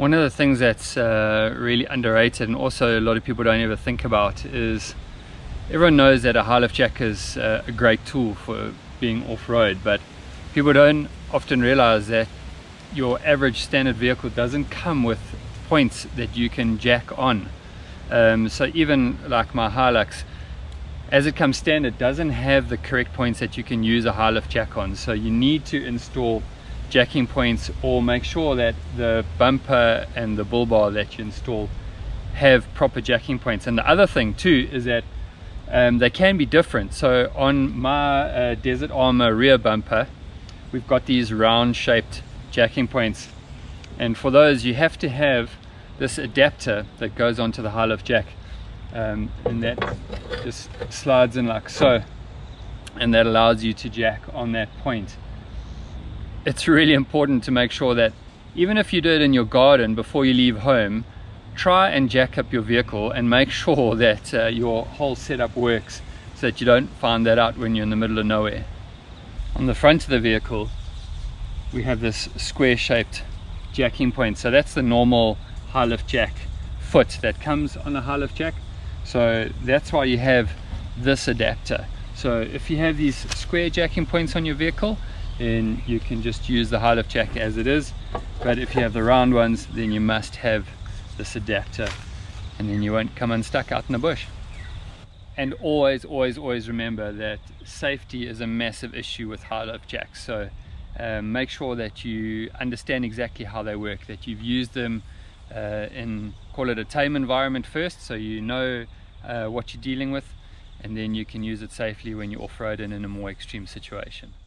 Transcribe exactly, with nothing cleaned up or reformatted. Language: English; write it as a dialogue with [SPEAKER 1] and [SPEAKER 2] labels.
[SPEAKER 1] One of the things that's uh, really underrated, and also a lot of people don't ever think about, is everyone knows that a high lift jack is uh, a great tool for being off-road, but people don't often realize that your average standard vehicle doesn't come with points that you can jack on. Um, so even like my Hilux, as it comes standard, doesn't have the correct points that you can use a high lift jack on. So you need to install jacking points, or make sure that the bumper and the bull bar that you install have proper jacking points. And the other thing too is that um, they can be different. So on my uh, Desert Armor rear bumper, we've got these round shaped jacking points, and for those you have to have this adapter that goes onto the high lift jack, um, and that just slides in like so, and that allows you to jack on that point. It's really important to make sure that even if you do it in your garden before you leave home, try and jack up your vehicle and make sure that uh, your whole setup works, so that you don't find that out when you're in the middle of nowhere. On the front of the vehicle we have this square shaped jacking point. So that's the normal high lift jack foot that comes on a high lift jack. So that's why you have this adapter. So if you have these square jacking points on your vehicle, then you can just use the high lift jack as it is. But if you have the round ones, then you must have this adapter, and then you won't come unstuck out in the bush. And always always always remember that safety is a massive issue with high lift jacks. So um, make sure that you understand exactly how they work, that you've used them uh, in, call it a tame environment first, so you know uh, what you're dealing with, and then you can use it safely when you're off-road and in a more extreme situation.